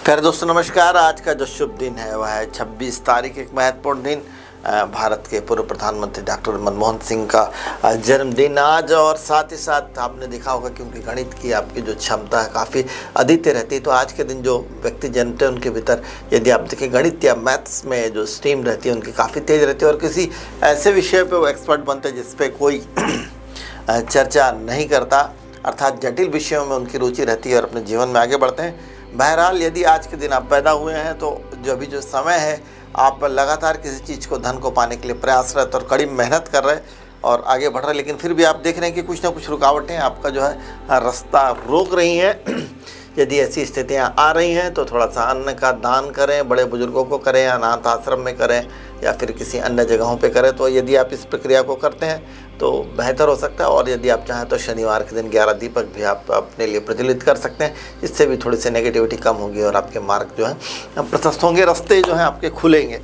प्यारे दोस्तों नमस्कार। आज का जो शुभ दिन है वह है 26 तारीख, एक महत्वपूर्ण दिन, भारत के पूर्व प्रधानमंत्री डॉक्टर मनमोहन सिंह का जन्मदिन आज। और साथ ही साथ आपने देखा होगा क्योंकि गणित की आपकी जो क्षमता है काफ़ी अद्वितीय रहती है, तो आज के दिन जो व्यक्ति जन्मते हैं उनके भीतर यदि आप देखें गणित या मैथ्स में जो स्ट्रीम रहती है उनकी काफ़ी तेज़ रहती है और किसी ऐसे विषय पर वो एक्सपर्ट बनते हैं जिस पर कोई चर्चा नहीं करता, अर्थात जटिल विषयों में उनकी रुचि रहती है और अपने जीवन में आगे बढ़ते हैं। बहरहाल यदि आज के दिन आप पैदा हुए हैं तो जो अभी जो समय है आप लगातार किसी चीज़ को, धन को पाने के लिए प्रयासरत और कड़ी मेहनत कर रहे हैं और आगे बढ़ रहे हैं, लेकिन फिर भी आप देख रहे हैं कि कुछ ना कुछ रुकावटें आपका जो है रास्ता रोक रही हैं। यदि ऐसी स्थितियां आ रही हैं तो थोड़ा सा अन्न का दान करें, बड़े बुजुर्गों को करें, अनाथ आश्रम में करें या फिर किसी अन्य जगहों पे करें। तो यदि आप इस प्रक्रिया को करते हैं तो बेहतर हो सकता है। और यदि आप चाहें तो शनिवार के दिन 11 दीपक भी आप अपने लिए प्रज्वलित कर सकते हैं, इससे भी थोड़ी सी नेगेटिविटी कम होगी और आपके मार्ग जो है प्रशस्त होंगे, रास्ते जो हैं आपके खुलेंगे।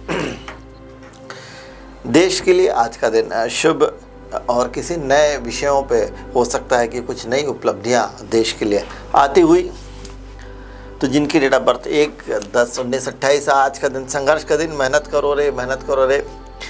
देश के लिए आज का दिन शुभ और किसी नए विषयों पे हो सकता है कि कुछ नई उपलब्धियां देश के लिए आती हुई। तो जिनकी डेट ऑफ बर्थ 1-10-19-28 आज का दिन संघर्ष का दिन, मेहनत करो रे।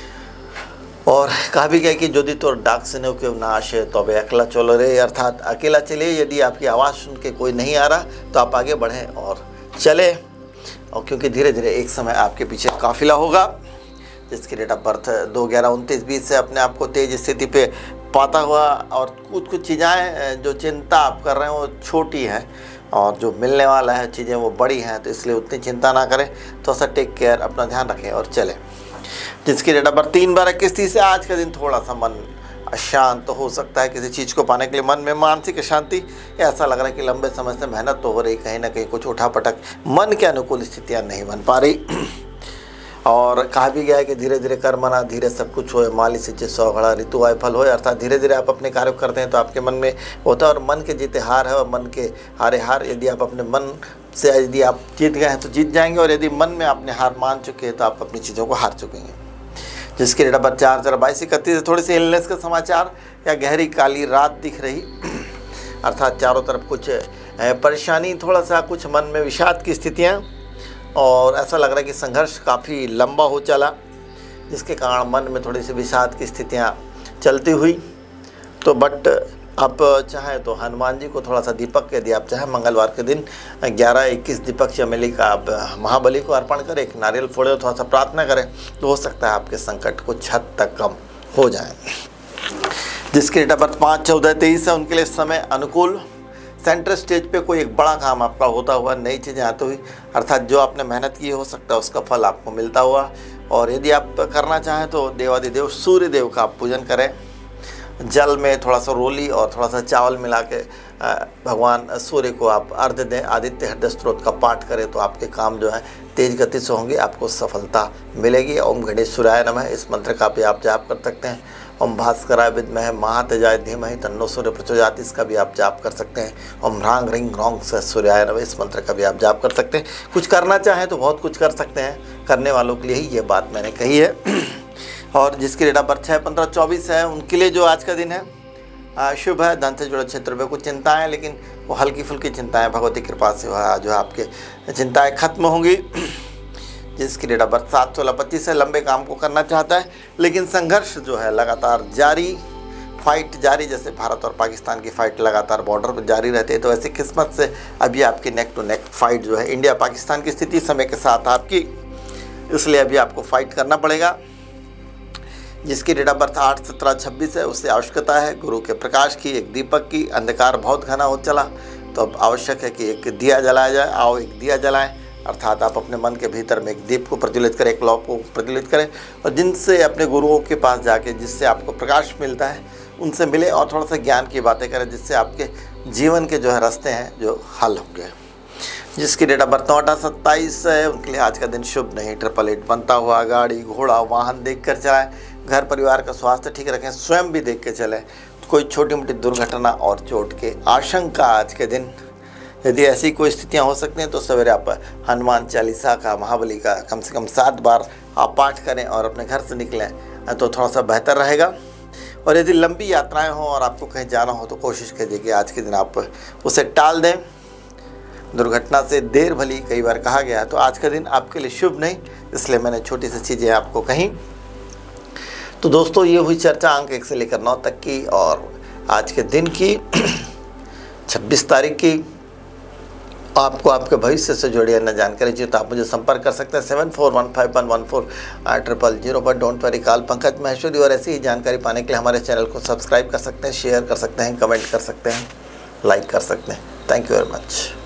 और कहा भी गया कि यदि तो डाक से न के नाश है तो अब अकेला चलो रे, अर्थात अकेला चलिए। यदि आपकी आवाज़ सुन के कोई नहीं आ रहा तो आप आगे बढ़ें और चले, और क्योंकि धीरे धीरे एक समय आपके पीछे काफिला होगा। जिसकी डेट ऑफ बर्थ 2-11-29-20 से अपने आप को तेज स्थिति पे पाता हुआ और कुछ चीज़ें जो चिंता आप कर रहे हैं वो छोटी हैं और जो मिलने वाला है चीज़ें वो बड़ी हैं, तो इसलिए उतनी चिंता ना करें, तो ऐसा टेक केयर, अपना ध्यान रखें और चलें। जिसकी डेट ऑफ बर्थ 3-12-21-30 से आज का दिन थोड़ा सा मन अशांत तो हो सकता है किसी चीज़ को पाने के लिए, मन में मानसिक अशांति, ऐसा लग रहा है कि लंबे समय से मेहनत तो हो रही, कहीं ना कहीं कुछ उठापटक, मन के अनुकूल स्थितियाँ नहीं बन पा रही। और कहा भी गया है कि धीरे धीरे कर्मणा धीरे सब कुछ होए, माली सिंचे सौ घड़ा ऋतु आए फल होए, अर्थात धीरे धीरे आप अपने कार्य करते हैं तो आपके मन में होता है और मन के जीते हार है और मन के हारे हार। यदि आप अपने मन से यदि आप जीत गए हैं तो जीत जाएंगे, और यदि मन में आपने हार मान चुके हैं तो आप अपनी चीज़ों को हार चुकेंगे। जिसकी डेट ऑफ बर्थ 4-22-31 से थोड़ी सी इलनेस के समाचार या गहरी काली रात दिख रही, अर्थात चारों तरफ कुछ परेशानी, थोड़ा सा कुछ मन में विषाद की स्थितियाँ, और ऐसा लग रहा है कि संघर्ष काफ़ी लंबा हो चला, जिसके कारण मन में थोड़ी सी विषाद की स्थितियाँ चलती हुई। तो बट आप चाहें तो हनुमान जी को थोड़ा सा दीपक, यदि आप चाहें मंगलवार के दिन 11-21 दीपक चमेली का आप महाबली को अर्पण करें, एक नारियल फोड़े, थोड़ा सा प्रार्थना करें, तो हो सकता है आपके संकट कुछ हद तक कम हो जाए। जिसके डेट ऑफ बर्थ 5-14-23 है उनके लिए समय अनुकूल। सेंटर स्टेज पे कोई एक बड़ा काम आपका होता हुआ, नई चीज़ें आती हुई, अर्थात जो आपने मेहनत की हो सकता है उसका फल आपको मिलता हुआ। और यदि आप करना चाहें तो देवादिदेव सूर्य देव का आप पूजन करें, जल में थोड़ा सा रोली और थोड़ा सा चावल मिला के भगवान सूर्य को आप अर्घ्य दें, आदित्य हृदय स्त्रोत का पाठ करें तो आपके काम जो है तेज गति से होंगे, आपको सफलता मिलेगी। ओम गणेश्वराय नमः, इस मंत्र का भी आप जाप कर सकते हैं। ओम भास्कराय विद्महे महातेजाय धीमहि तन्नो सूर्य प्रचोदयात्, इसका भी आप जाप कर सकते हैं। ओम ह्रांग ह्रींग ह्रौंग सूर्याय नमः, इस मंत्र का भी आप जाप कर सकते हैं। कुछ करना चाहें तो बहुत कुछ कर सकते हैं, करने वालों के लिए ही ये बात मैंने कही है। और जिसकी डेट ऑफ बर्थ 6-15-24 है उनके लिए जो आज का दिन है शुभ है। धन से जुड़े क्षेत्र में कुछ चिंताएँ, लेकिन वो हल्की फुल्की चिंताएँ भगवती कृपा से जो है आपके चिंताएँ खत्म होंगी। जिसकी डेट ऑफ बर्थ 7-16-25 है, लंबे काम को करना चाहता है लेकिन संघर्ष जो है लगातार जारी, फाइट जारी, जैसे भारत और पाकिस्तान की फ़ाइट लगातार बॉर्डर पर जारी रहती है, तो ऐसी किस्मत से अभी आपकी नेक टू नेक फाइट जो है इंडिया पाकिस्तान की स्थिति समय के साथ आपकी, इसलिए अभी आपको फाइट करना पड़ेगा। जिसकी डेट ऑफ बर्थ 8-17-26 है उससे आवश्यकता है गुरु के प्रकाश की, एक दीपक की। अंधकार बहुत घना हो चला तो अब आवश्यक है कि एक दिया जलाया जाए। आओ एक दिया जलाएं, अर्थात आप अपने मन के भीतर में एक दीप को प्रज्वलित करें, एक लौ को प्रज्वलित करें और जिनसे अपने गुरुओं के पास जाके जिससे आपको प्रकाश मिलता है उनसे मिले और थोड़ा सा ज्ञान की बातें करें, जिससे आपके जीवन के जो है रास्ते हैं जो हल होंगे। जिसकी डेट ऑफ बर्थ 9-27 है उनके लिए आज का दिन शुभ नहीं। 888 बनता हुआ गाड़ी घोड़ा वाहन देख कर चलाएँ, घर परिवार का स्वास्थ्य ठीक रखें, स्वयं भी देख के चलें। कोई छोटी मोटी दुर्घटना और चोट के आशंका आज के दिन, यदि ऐसी कोई स्थितियां हो सकती हैं तो सवेरे आप हनुमान चालीसा का, महाबली का कम से कम 7 बार आप पाठ करें और अपने घर से निकलें तो थोड़ा सा बेहतर रहेगा। और यदि लंबी यात्राएं हों और आपको कहीं जाना हो तो कोशिश कीजिए कि आज के दिन आप उसे टाल दें। दुर्घटना से देर भली कई बार कहा गया, तो आज का दिन आपके लिए शुभ नहीं, इसलिए मैंने छोटी सी चीज़ें आपको कहीं। तो दोस्तों, ये हुई चर्चा अंक 1 से लेकर 9 तक की, और आज के दिन की 26 तारीख की। आपको आपके भविष्य से जुड़ी अन्य जानकारी चाहिए तो आप मुझे संपर्क कर सकते हैं 7415114000 पर। Don't worry call Pankaj Maheshwari. और ऐसी ही जानकारी पाने के लिए हमारे चैनल को सब्सक्राइब कर सकते हैं, शेयर कर सकते हैं, कमेंट कर सकते हैं, लाइक कर सकते हैं। Thank you very much.